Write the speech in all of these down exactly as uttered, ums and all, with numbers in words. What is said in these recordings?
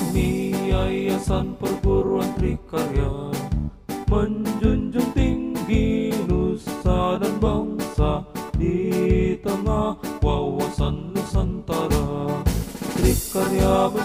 Kami Yayasan Perguruan Trikarya menjunjung tinggi nusa dan bangsa di tengah wawasan Nusantara. Trikarya.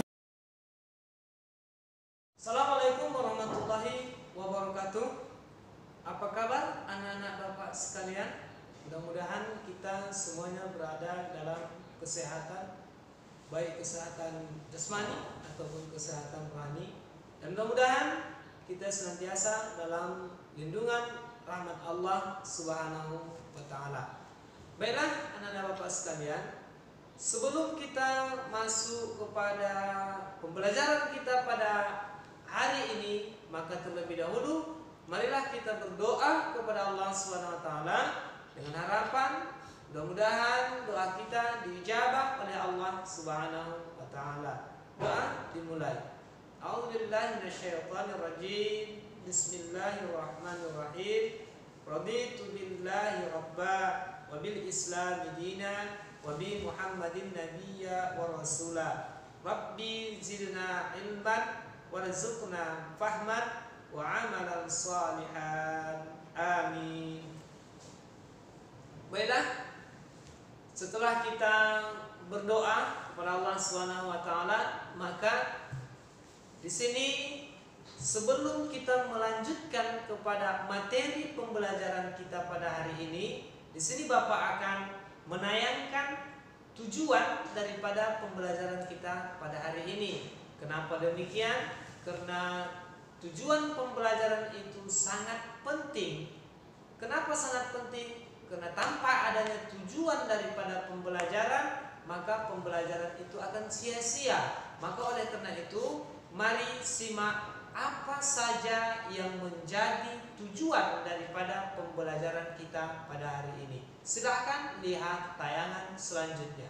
Assalamualaikum warahmatullahi wabarakatuh. Apa kabar anak-anak Bapak sekalian? Mudah-mudahan kita semuanya berada dalam kesehatan, baik kesehatan jasmani ataupun kesehatan rohani, dan mudah-mudahan kita senantiasa dalam lindungan rahmat Allah Subhanahu wa Ta'ala. Baiklah anak-anak Bapak sekalian, sebelum kita masuk kepada pembelajaran kita pada hari ini, maka terlebih dahulu marilah kita berdoa kepada Allah Subhanahu wa Ta'ala dengan harapan mudah-mudahan doa kita diijabah oleh Allah Subhanahu wa Ta'ala. Doa dimulai. A'udzubillahi minasyaitonirrajim. Bismillahirrahmanirrahim. Raditu billahi rabba wa bil islami dina wa bi Muhammadin nabiyya wa rasula. Rabbi zidna ilman warzuqna fahman wa amalan salihan. Amin. Baiklah, setelah kita berdoa kepada Allah Subhanahu wa Ta'ala, maka di sini sebelum kita melanjutkan kepada materi pembelajaran kita pada hari ini, di sini Bapak akan menayangkan tujuan daripada pembelajaran kita pada hari ini. Kenapa demikian? Karena tujuan pembelajaran itu sangat penting. Kenapa sangat penting? Karena tanpa adanya tujuan daripada pembelajaran, maka pembelajaran itu akan sia-sia. Maka oleh karena itu, mari simak apa saja yang menjadi tujuan daripada pembelajaran kita pada hari ini. Silakan lihat tayangan selanjutnya.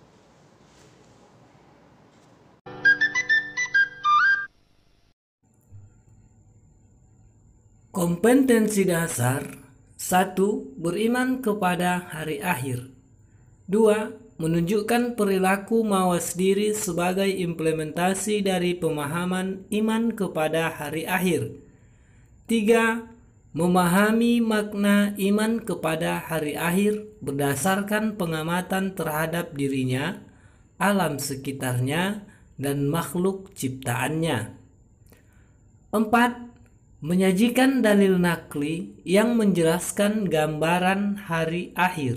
Kompetensi dasar. Satu. Beriman kepada hari akhir. Dua. Menunjukkan perilaku mawas diri sebagai implementasi dari pemahaman iman kepada hari akhir. Tiga. Memahami makna iman kepada hari akhir berdasarkan pengamatan terhadap dirinya, alam sekitarnya, dan makhluk ciptaannya. Empat. Menyajikan dalil nakli yang menjelaskan gambaran hari akhir.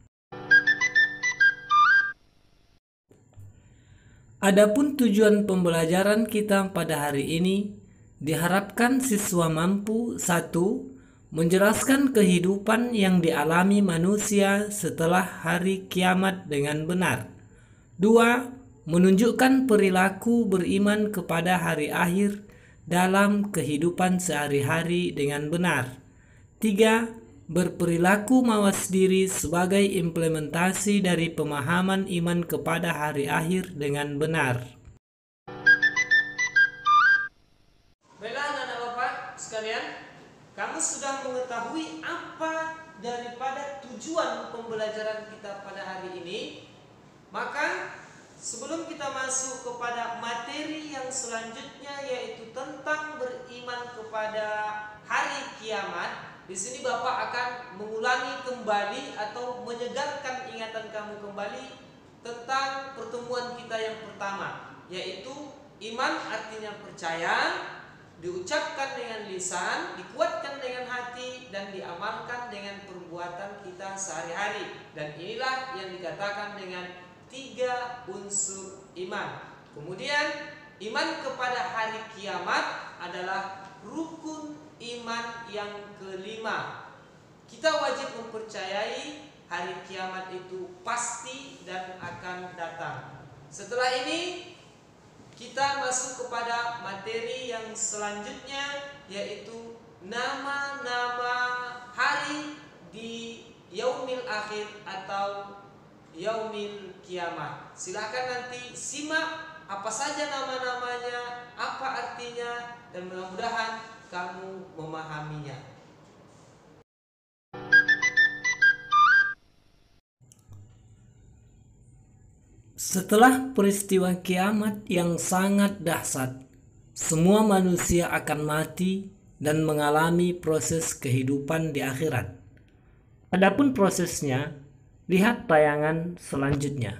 Adapun tujuan pembelajaran kita pada hari ini, diharapkan siswa mampu satu. Menjelaskan kehidupan yang dialami manusia setelah hari kiamat dengan benar. Dua. Menunjukkan perilaku beriman kepada hari akhir dalam kehidupan sehari-hari dengan benar. Tiga. Berperilaku mawas diri sebagai implementasi dari pemahaman iman kepada hari akhir dengan benar. Baiklah anak-anak Bapak sekalian, kamu sudah mengetahui apa daripada tujuan pembelajaran kita pada hari ini. Maka sebelum kita masuk kepada materi yang selanjutnya, yaitu tentang beriman kepada hari kiamat, di sini Bapak akan mengulangi kembali atau menyegarkan ingatan kamu kembali tentang pertemuan kita yang pertama, yaitu iman artinya percaya, diucapkan dengan lisan, dikuatkan dengan hati, dan diamalkan dengan perbuatan kita sehari-hari. Dan inilah yang dikatakan dengan tiga unsur iman. Kemudian iman kepada hari kiamat adalah rukun iman yang kelima. Kita wajib mempercayai hari kiamat itu pasti dan akan datang. Setelah ini kita masuk kepada materi yang selanjutnya, yaitu nama-nama hari di yaumil akhir atau yaumil kiamat. Silakan nanti simak apa saja nama-namanya, apa artinya, dan mudah-mudahan kamu memahaminya. Setelah peristiwa kiamat yang sangat dahsyat, semua manusia akan mati dan mengalami proses kehidupan di akhirat. Adapun prosesnya, lihat tayangan selanjutnya.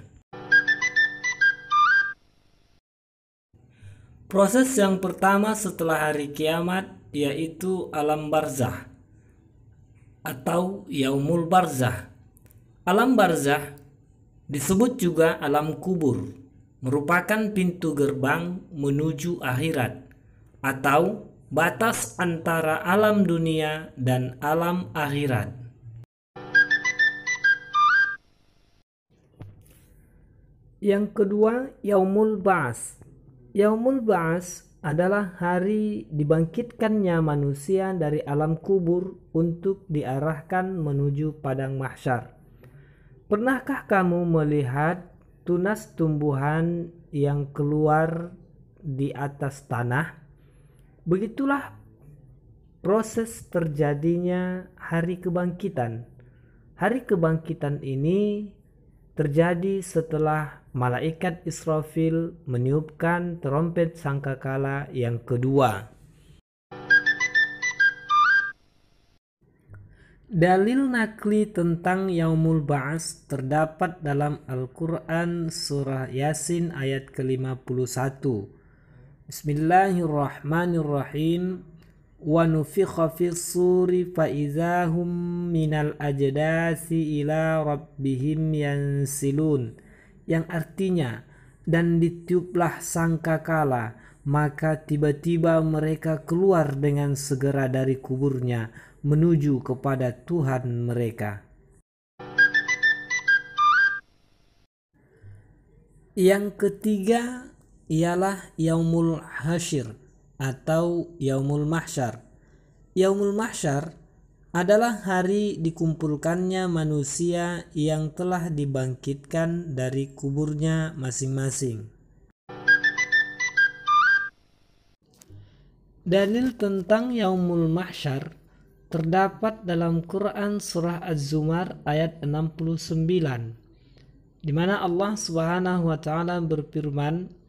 Proses yang pertama setelah hari kiamat yaitu alam barzah atau yaumul barzah. Alam barzah disebut juga alam kubur, merupakan pintu gerbang menuju akhirat atau batas antara alam dunia dan alam akhirat. Yang kedua, yaumul ba'ats. Yaumul ba'ats adalah hari dibangkitkannya manusia dari alam kubur untuk diarahkan menuju padang mahsyar. Pernahkah kamu melihat tunas tumbuhan yang keluar di atas tanah? Begitulah proses terjadinya hari kebangkitan. Hari kebangkitan ini terjadi setelah malaikat Israfil meniupkan trompet sangkakala yang kedua. Dalil nakli tentang yaumul ba'ats terdapat dalam Al-Quran surah Yasin ayat ke lima puluh satu. Bismillahirrahmanirrahim. Wa nufikha fis suri fa idzahum minal ajdasi ila rabbihim yansilun, yang artinya, dan ditiuplah sangkakala, maka tiba-tiba mereka keluar dengan segera dari kuburnya menuju kepada Tuhan mereka. Yang ketiga ialah yaumul hasyr atau yaumul mahsyar. Yaumul mahsyar adalah hari dikumpulkannya manusia yang telah dibangkitkan dari kuburnya masing-masing. Dalil tentang yaumul mahsyar terdapat dalam Quran surah Az-Zumar ayat enam puluh sembilan, di mana Allah Subhanahu wa taala berfirman,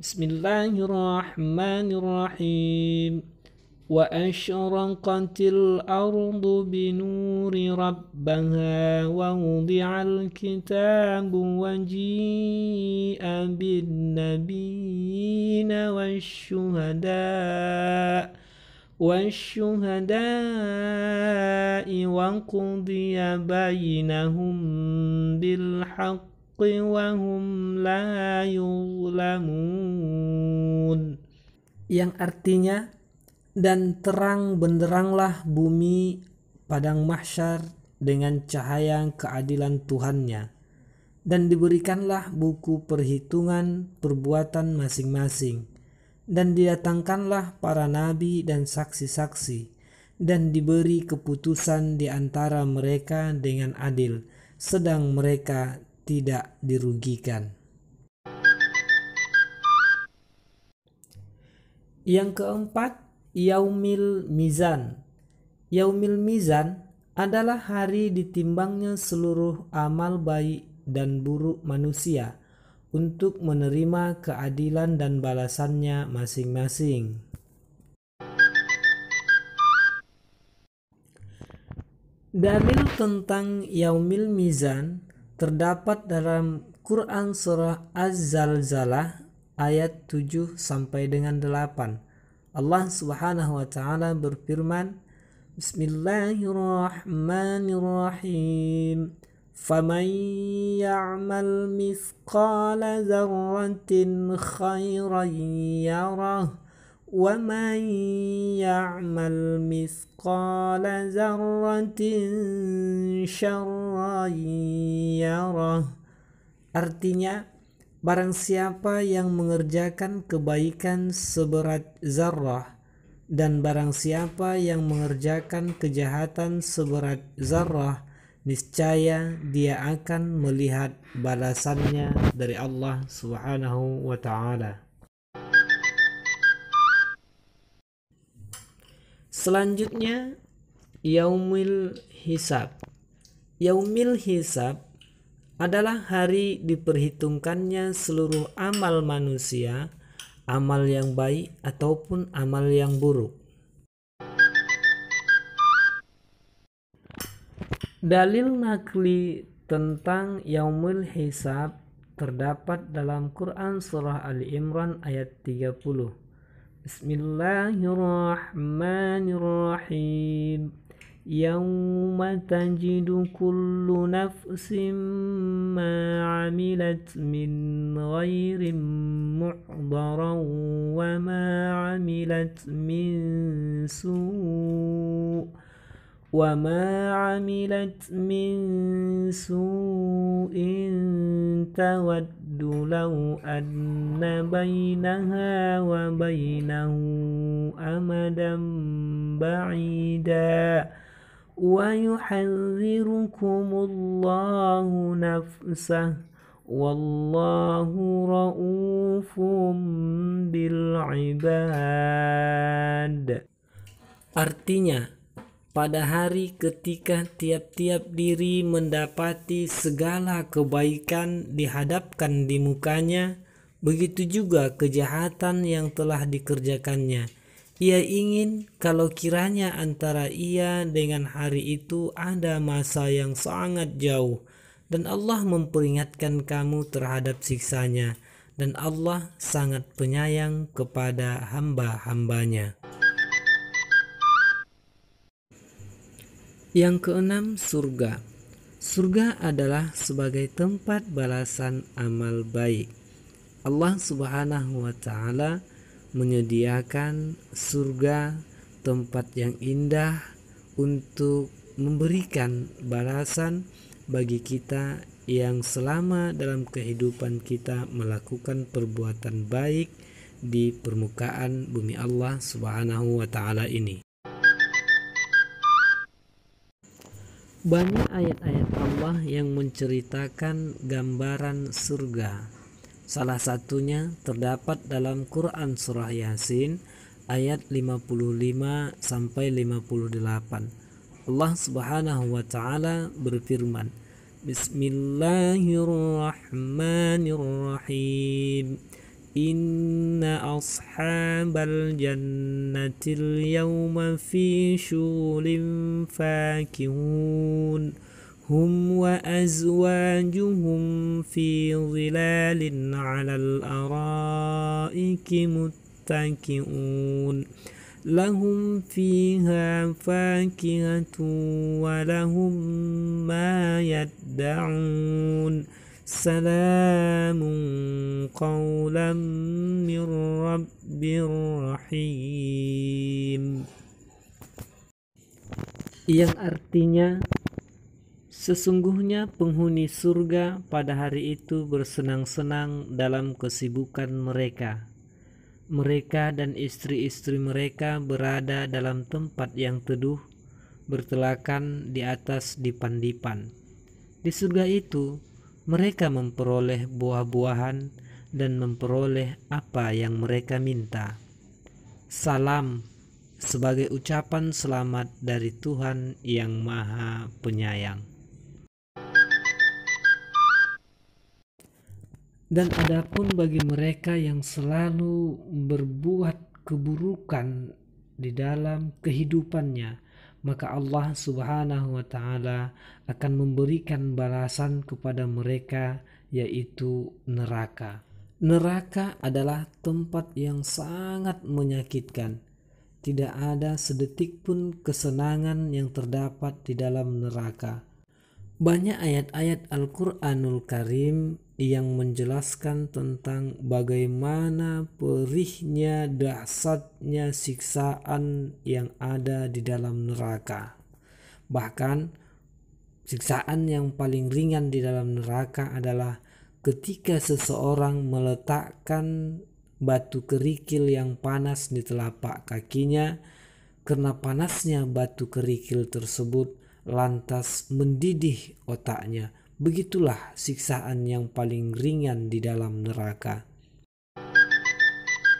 Bismillahirrahmanirrahim. Wa asyraqatil ardu binuri rabbaha wa wudi'al kitabu wa ji'a bin nabiyina wasyuhada wasyuhada'i wa qudiya bainahum bil haqq wa hum la yuzlamun, yang artinya, dan terang benderanglah bumi padang mahsyar dengan cahaya keadilan Tuhannya, dan diberikanlah buku perhitungan perbuatan masing-masing, dan didatangkanlah para nabi dan saksi-saksi, dan diberi keputusan di antara mereka dengan adil, sedang mereka tidak dirugikan. Yang keempat, yaumil mizan. Yaumil mizan adalah hari ditimbangnya seluruh amal baik dan buruk manusia untuk menerima keadilan dan balasannya masing-masing. Dalil tentang yaumil mizan terdapat dalam Quran surah Az-Zalzalah ayat tujuh sampai dengan delapan. Allah Subhanahu wa taala berfirman, Bismillahirrahmanirrahim. Faman ya'mal mithqala dzarratin khairan yarah wa man ya'mal mithqala dzarratin syarran yarah. Artinya, barang siapa yang mengerjakan kebaikan seberat zarrah dan barang siapa yang mengerjakan kejahatan seberat zarrah, niscaya dia akan melihat balasannya dari Allah Subhanahu wa taala. Selanjutnya, yaumil hisab. Yaumil hisab adalah hari diperhitungkannya seluruh amal manusia, amal yang baik ataupun amal yang buruk. Dalil nakli tentang Yaumul Hisab terdapat dalam Quran surah Ali Imran ayat tiga puluh. Bismillahirrahmanirrahim. Yauma tajidu kullu nafsin ma amilat min ghairin muhdaran wa ma amilat min su' wa ma amilat min su'in tawaddu law anna bainaha wa bainahu amadan ba'ida wa yuhadhdhirukumullahu nafsah wallahu ra'ufum bil ibad. Artinya, pada hari ketika tiap-tiap diri mendapati segala kebaikan dihadapkan di mukanya, begitu juga kejahatan yang telah dikerjakannya. Ia ingin kalau kiranya antara ia dengan hari itu ada masa yang sangat jauh, dan Allah memperingatkan kamu terhadap siksanya, dan Allah sangat penyayang kepada hamba-hambanya. Yang keenam, surga. Surga adalah sebagai tempat balasan amal baik. Allah Subhanahu wa ta'ala menyediakan surga, tempat yang indah untuk memberikan balasan bagi kita yang selama dalam kehidupan kita melakukan perbuatan baik di permukaan bumi Allah Subhanahu wa ta'ala ini. Banyak ayat-ayat Allah yang menceritakan gambaran surga. Salah satunya terdapat dalam Quran surah Yasin ayat lima puluh lima sampai lima puluh delapan. Allah Subhanahu wa ta'ala berfirman, Bismillahirrahmanirrahim. Inna ashabal jannatil yawma fi syulin fakihun hum wa azwajuhum fi zilalin 'alal araiki muttaki'un lahum fiha fakihatun wa lahum ma yadda'un salamun qawlan min rabbir rahim, yang artinya sesungguhnya penghuni surga pada hari itu bersenang-senang dalam kesibukan mereka. Mereka dan istri-istri mereka berada dalam tempat yang teduh, bertelakan di atas dipan-dipan. Di surga itu, mereka memperoleh buah-buahan dan memperoleh apa yang mereka minta. Salam sebagai ucapan selamat dari Tuhan yang Maha Penyayang. Dan adapun bagi mereka yang selalu berbuat keburukan di dalam kehidupannya, maka Allah Subhanahu wa ta'ala akan memberikan balasan kepada mereka, yaitu neraka. Neraka adalah tempat yang sangat menyakitkan. Tidak ada sedetik pun kesenangan yang terdapat di dalam neraka. Banyak ayat-ayat Al-Quranul Karim yang menjelaskan tentang bagaimana perihnya, dahsyatnya siksaan yang ada di dalam neraka. Bahkan siksaan yang paling ringan di dalam neraka adalah ketika seseorang meletakkan batu kerikil yang panas di telapak kakinya. Karena panasnya batu kerikil tersebut lantas mendidih otaknya. Begitulah siksaan yang paling ringan di dalam neraka.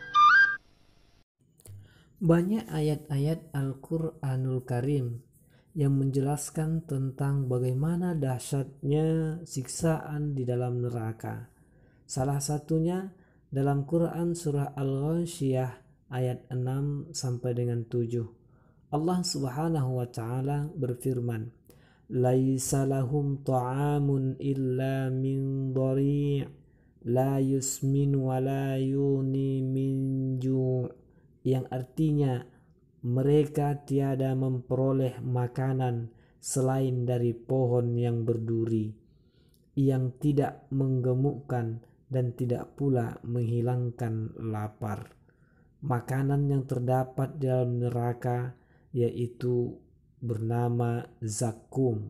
Banyak ayat-ayat Al-Quranul Karim yang menjelaskan tentang bagaimana dahsyatnya siksaan di dalam neraka. Salah satunya dalam Quran surah Al-Ghasyiyah ayat enam sampai dengan tujuh. Allah Subhanahu wa taala berfirman, "Laisa lahum ta'amun illa min dhari' la yusmin wa la yuni min ju'," yang artinya mereka tiada memperoleh makanan selain dari pohon yang berduri, yang tidak menggemukkan dan tidak pula menghilangkan lapar. Makanan yang terdapat di dalam neraka yaitu bernama zakum.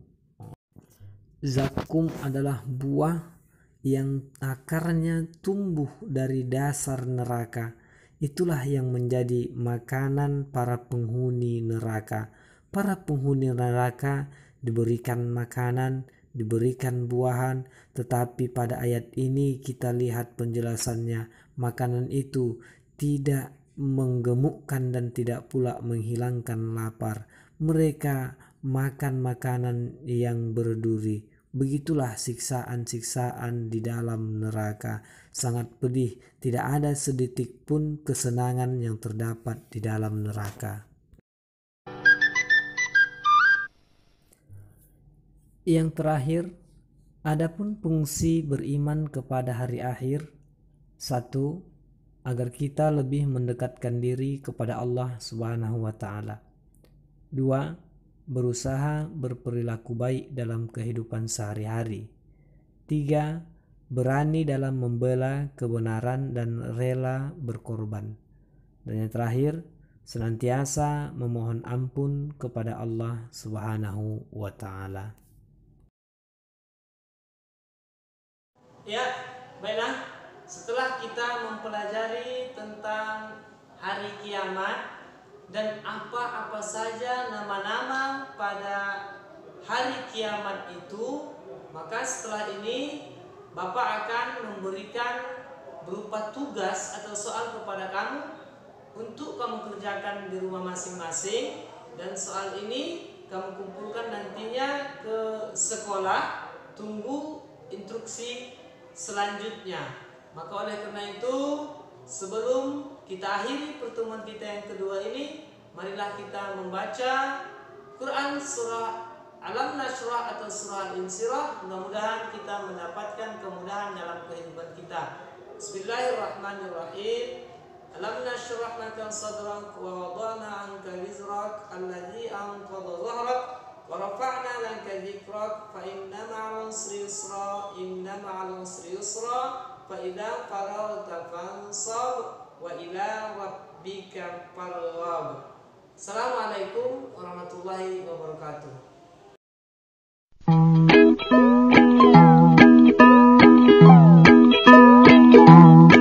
Zakum adalah buah yang akarnya tumbuh dari dasar neraka. Itulah yang menjadi makanan para penghuni neraka. Para penghuni neraka diberikan makanan, diberikan buahan, tetapi pada ayat ini kita lihat penjelasannya, makanan itu tidak menggemukkan dan tidak pula menghilangkan lapar. Mereka makan makanan yang berduri. Begitulah siksaan-siksaan di dalam neraka. Sangat pedih, tidak ada sedetik pun kesenangan yang terdapat di dalam neraka. Yang terakhir, adapun fungsi beriman kepada hari akhir. Satu, agar kita lebih mendekatkan diri kepada Allah Subhanahu wa taala. Dua, berusaha berperilaku baik dalam kehidupan sehari-hari. Tiga, berani dalam membela kebenaran dan rela berkorban. Dan yang terakhir, senantiasa memohon ampun kepada Allah Subhanahu wa taala. Ya, baiklah. Setelah kita mempelajari tentang hari kiamat dan apa-apa saja nama-nama pada hari kiamat itu, maka setelah ini Bapak akan memberikan berupa tugas atau soal kepada kamu untuk kamu kerjakan di rumah masing-masing, dan soal ini kamu kumpulkan nantinya ke sekolah, tunggu instruksi selanjutnya. Maka oleh karena itu, sebelum kita akhiri pertemuan kita yang kedua ini, marilah kita membaca Quran surah Alam Nashrah atau surah Al-Insyirah. Mudah-mudahan kita mendapatkan kemudahan dalam kehidupan kita. Bismillahirrahmanirrahim. Alam nashrah laka sadrak wa wada'na anka wizrak alladhi anqadha dhahrak wa rafa'na laka dhikrak fa inna ma'al usri yusra inna ma'al usri yusra fa idza faragta fansab wa ila rabbika farghab. Assalamualaikum warahmatullahi wabarakatuh.